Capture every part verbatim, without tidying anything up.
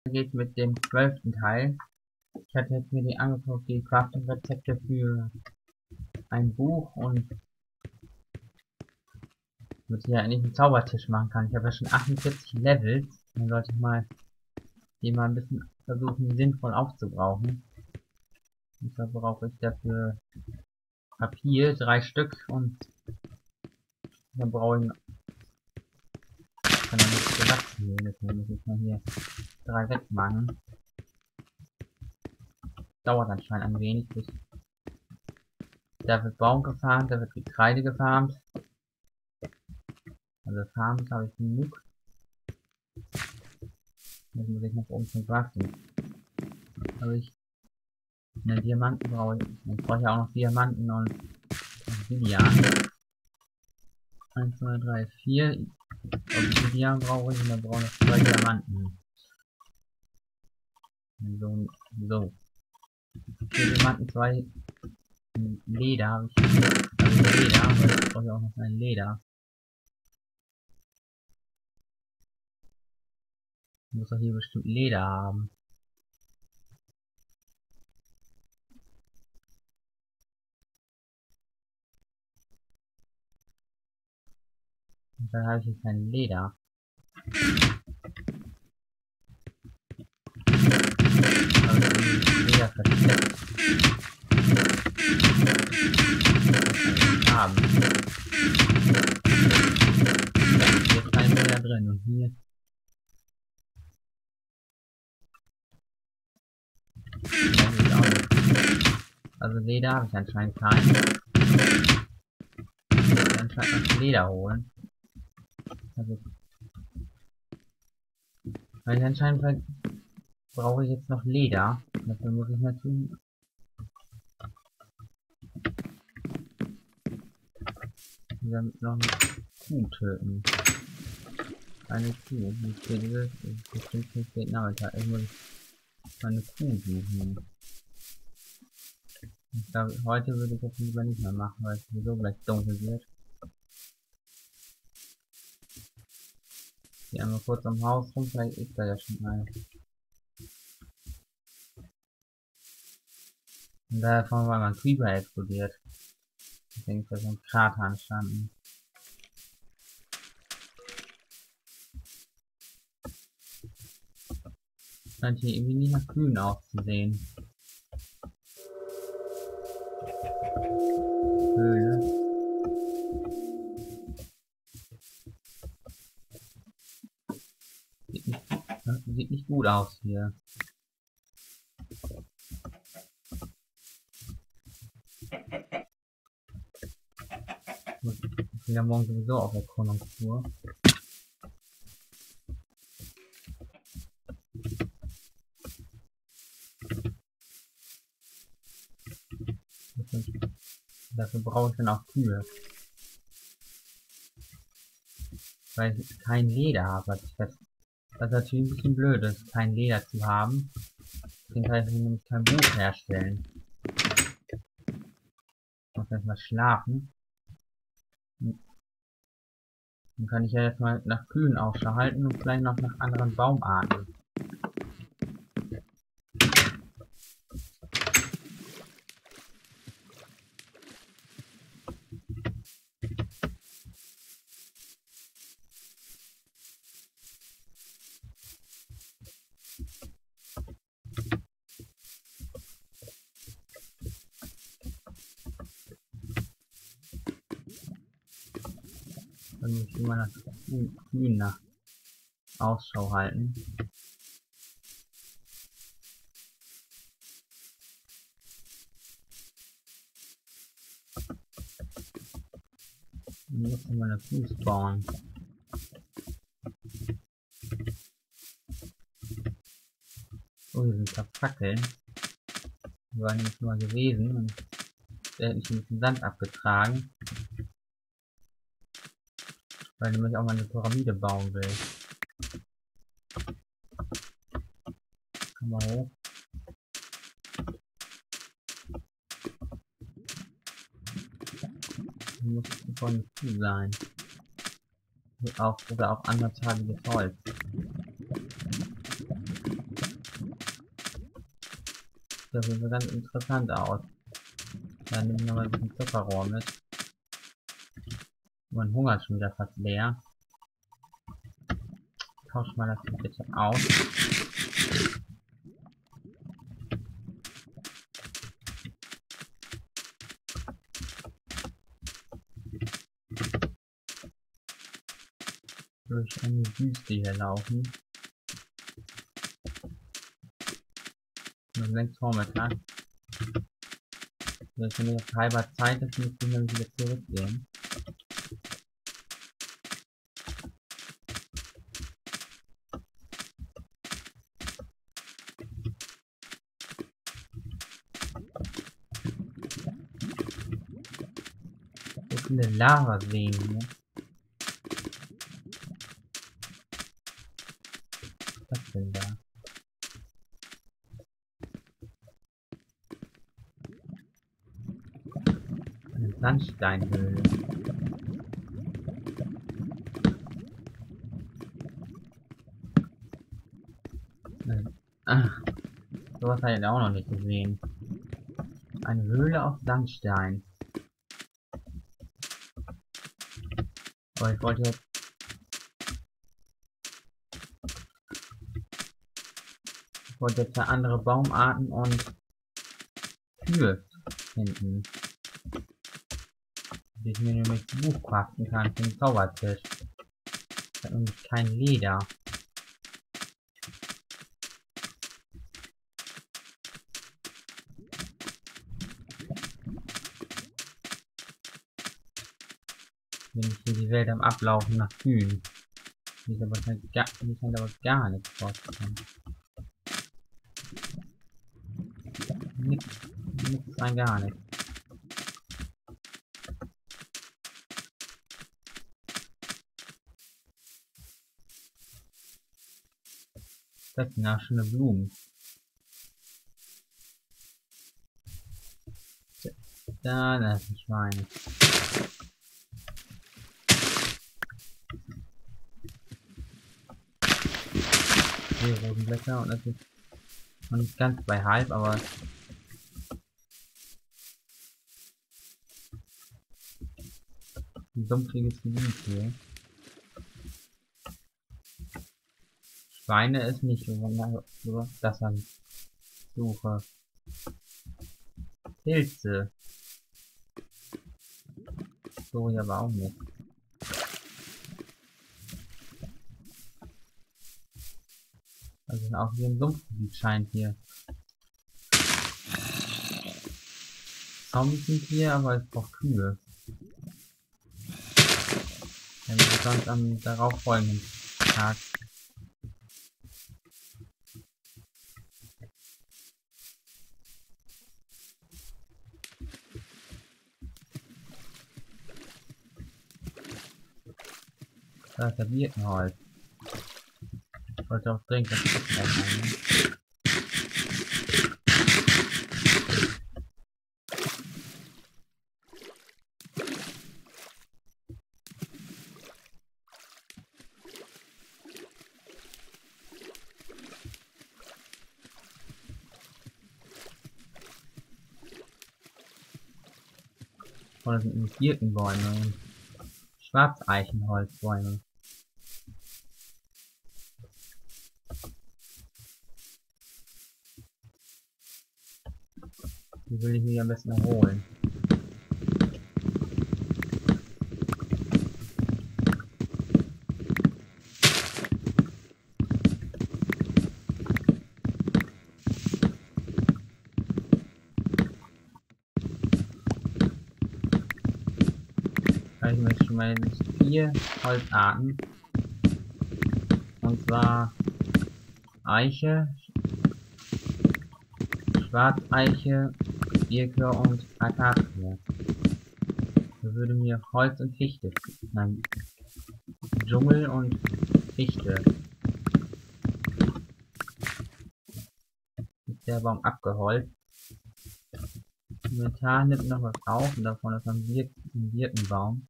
Geht mit dem zwölften Teil. Ich hatte jetzt mir die angeguckt, die Crafting-Rezepte für ein Buch und damit ich ja endlich einen Zaubertisch machen kann. Ich habe ja schon achtundvierzig Levels. Dann sollte ich mal die mal ein bisschen versuchen, sinnvoll aufzubrauchen. Und zwar brauche ich dafür Papier, drei Stück, und dann brauche ich kann ja nicht gewachsen gehen, deswegen muss ich mal hier drei wegmachen. Dauert anscheinend ein wenig, bis da wird Baum gefarmt, da wird Getreide gefarmt. Also Farms habe ich genug. Jetzt muss ich noch oben zum Craften. Aber ich eine Diamanten brauche ich. Ich brauche ja auch noch Diamanten und Obsidian. eins, zwei, drei, vier. Obsidian brauche ich und dann brauche ich noch zwei Diamanten. So, so. vier Diamanten, zwei Leder habe ich. Also Leder, aber ich brauche auch noch ein Leder. Ich muss doch hier bestimmt Leder haben. Und dann habe ich hier kein Leder. Aber ich habe Leder versteckt. Haben. Hier ist kein Leder drin und hier. Ja, hier ist auch nicht. Also Leder habe ich anscheinend keinen. Ich muss anscheinend noch Leder holen. Also, weil ich anscheinend halt brauche ich jetzt noch Leder. Dafür muss ich natürlich damit noch eine Kuh töten. Eine Kuh. Wie steht dieses? Bestimmt nicht spät Nachmittag. Ich muss eine Kuh suchen. Ich glaube, heute würde ich das lieber nicht mehr machen, weil es sowieso gleich dunkel wird. Hier einmal kurz am Haus rum, vielleicht ist da ja schon mal. Und davon war mein Creeper explodiert. Ich denke, da ist ein Krater entstanden. Scheint hier irgendwie nicht nach Kühen auszusehen. Höhle. Sieht nicht, sieht nicht gut aus hier. Ich bin ja morgen sowieso auf der Konjunktur. Dafür brauche ich dann auch Kühe. Weil ich kein Leder habe, was ich fest. Das ist natürlich ein bisschen blöd ist, kein Leder zu haben. Deswegen kann ich nämlich kein Buch herstellen. Ich muss erstmal schlafen. Dann kann ich ja erstmal nach Kühen Ausschau halten und vielleicht noch nach anderen Baumarten. Dann muss ich immer nach Kühen nach Ausschau halten. Und jetzt mal eine Kuh spawnen. Oh, hier sind da Fackeln. Die waren nämlich mal gewesen und der hat mich ein bisschen Sand abgetragen. Weil nämlich auch mal eine Pyramide bauen will. Komm mal hoch. Das muss von Kuh sein. Auch, oder auch anderteilige Holz. Das sieht so ganz interessant aus. Dann nehmen wir noch mal ein bisschen Zuckerrohr mit. Mein Hunger ist schon wieder fast leer. Tausch mal das bitte aus. Durch eine Wüste hier laufen. Und längst Vormittag. Jetzt bin ich auf halber Zeit, das müssen wir wieder zurückgehen. So viele Lavaseen hier. Was ist denn da? Eine Sandsteinhöhle. Ach, sowas habe ich auch noch nicht gesehen. Eine Höhle aus Sandstein. Aber ich wollte jetzt... Ich wollte jetzt ja andere Baumarten und Kühe finden. Die ich mir nämlich ein Buch craften kann für den Zaubertisch. Ich habe nämlich kein Leder. Bin ich hier die Welt am Ablaufen nach Kühen. Die ist aber gar, die scheint aber gar nichts vorzukommen. Nix, nix rein gar nichts. Das sind auch schöne Blumen. Da, das sind Schweine. Hier roten Blätter und das ist noch nicht ganz bei halb, aber ein dumpfiges Gebiet hier. Schweine ist nicht so, das was ich suche. Pilze. So hier aber auch nicht. Also auch hier im Sumpfgebiet scheint hier. Zombies sind hier, aber es braucht Kühe. Wenn wir sonst am darauf folgenden Tag. Da ist der Birkenholz. Ich wollte auch dringend das Essen einnehmen. Oder sind nämlich Birkenbäume und Schwarzeichenholzbäume. Die will ich mir am besten erholen. Ich möchte schon mal vier Holzarten. Und zwar Eiche, Schwarzeiche, Birke und Akazie. Da würde mir Holz und Fichte, nein, Dschungel und Fichte. Ist der Baum abgeholzt. Inventar nimmt noch was auf und davon ist ein, Bir ein Birkenbaum.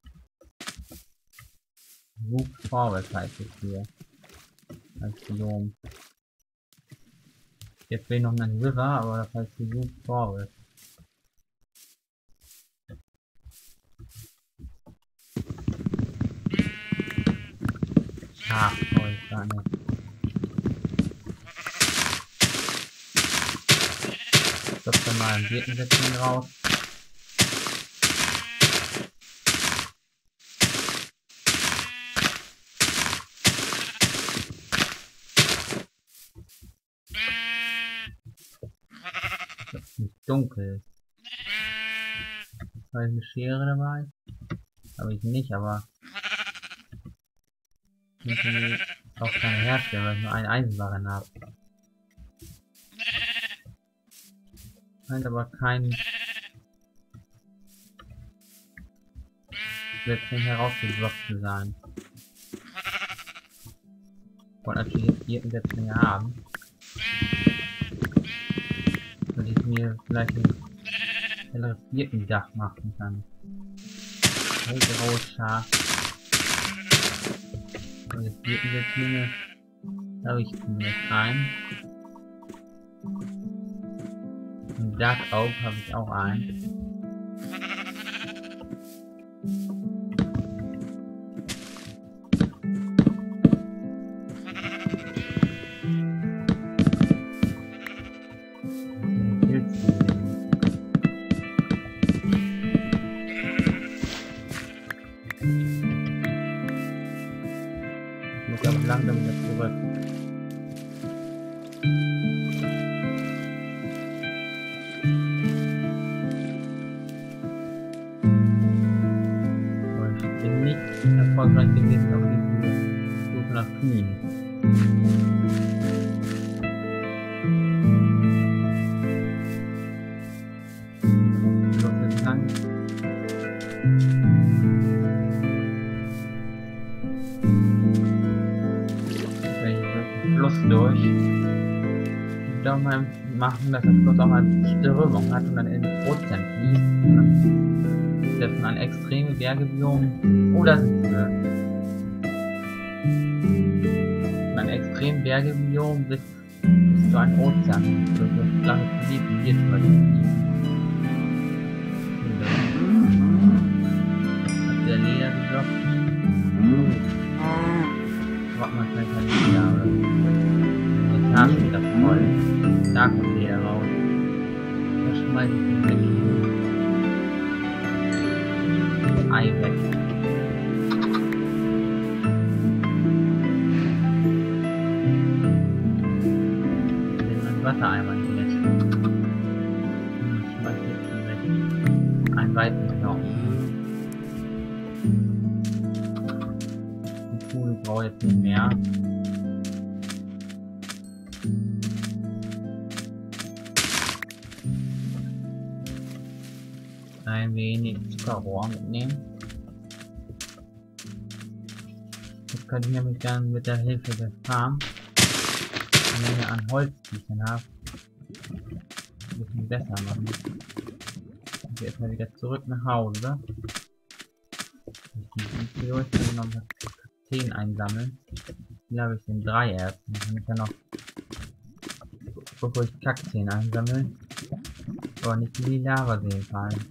Wuchs vorwärts heißt es hier. Als Biom. Jetzt will ich noch einen River, aber das heißt Besuch Forest. Ah, toll, gar nicht. Ich glaube dann mal ein Birkensätzchen raus. Das ist nicht dunkel. Habe ich eine Schere dabei? Habe ich nicht, aber ich will auch keine herstellen, weil ich nur einen Eisenbarren habe. Scheint aber kein Sätzchen herausgeblockt zu sein. Ich wollte natürlich jetzt Birkensätzlinge haben. Damit ich mir vielleicht ein helleres Birkendach machen kann. Hellgrau, scharf. Und jetzt Birkensätzlinge leuchten jetzt ein. Und Dark Oak habe ich auch ein. Ich muss aber langsam wieder zurück. Aber ich bin nicht erfolgreich gewesen auf diese Suche nach Kühen. Los jetzt lang. Fluss durch. Ich darf mal machen, dass das Fluss auch mal Strömung hat und dann in den Ozean fließt. Und dann ist das schon ein extreme Bergebiom oder sind wir ein extrem Bergebiom bis, bis zu einem Ozean. So das flache Gebiet hier zum Beispiel. Hat der Leder gedroppt? Braucht man keine Leder, oder? Jetzt haben wir das voll. Da kommt Leder raus. Das schmeiße ich weg. Ei weg. Den Wassereimer nicht mit. Ich schmeiße jetzt weg. Ein Weizenknochen. Die Kuh braucht jetzt nicht mehr. Ein wenig Zuckerrohr mitnehmen. Das könnte ich nämlich dann mit der Hilfe der Farm, die Menge an Holz, die ich dann habe, ein bisschen besser machen. Und jetzt mal wieder zurück nach Hause. Ich kann noch zehn einsammeln. Hier habe ich den drei erst. Dann kann ich ja noch, bevor ich Kakteen einsammeln, aber nicht die Lavaseen fallen.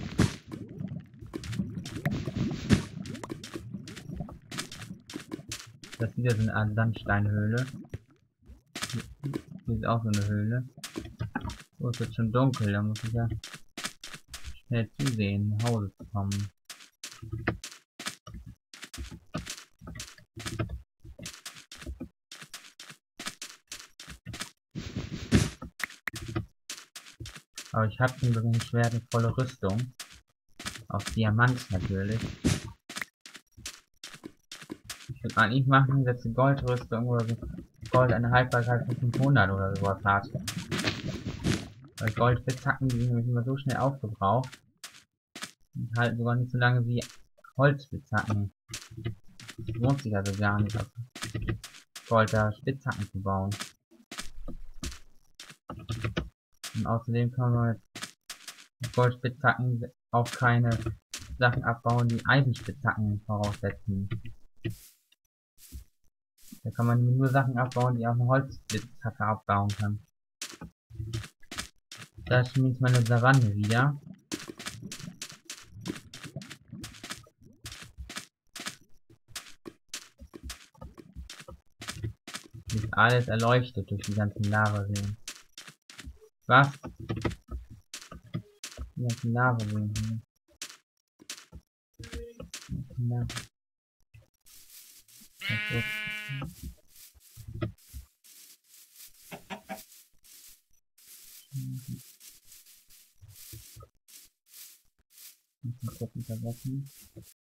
Das ist wieder so eine Sandsteinhöhle. Hier ist auch so eine Höhle. So, es wird schon dunkel, da muss ich ja schnell zusehen, nach Hause zu kommen. Aber ich habe schon so ein Schwert mit voller Rüstung. Auf Diamant natürlich. Ich würde eigentlich machen, dass die Goldrüstung oder so Gold eine Haltbarkeit von fünfhundert oder sowas hat. Weil Goldspitzhacken, die sind nämlich immer so schnell aufgebraucht. Und halten sogar nicht so lange wie Holzspitzhacken. Das lohnt sich also gar nicht, auf Gold da Spitzhacken zu bauen. Und außerdem kann man mit Goldspitzhacken auch keine Sachen abbauen, die Eisenspitzhacken voraussetzen. Da kann man nur Sachen abbauen, die auch eine Holzspitzhacke abbauen kann. Da ist jetzt meine Savanne wieder. Ist alles erleuchtet durch die ganzen Lavaseen. Was? Die ganzen Lavaseen hier. Ja. Das ist Ich muss kurz unterbrechen.